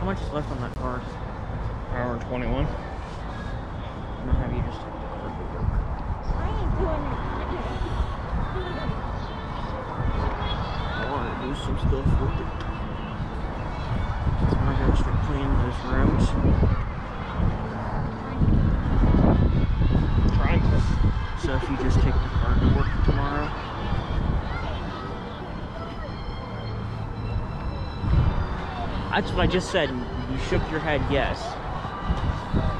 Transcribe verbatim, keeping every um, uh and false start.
How much is left on that card? Hour and twenty-one. I'm gonna have you just take the card to work. I ain't doing it. I want to do some stuff with it. I'm gonna go start cleaning those rooms. Trying to. So if you just take the card to work tomorrow. That's what I just said. You shook your head yes.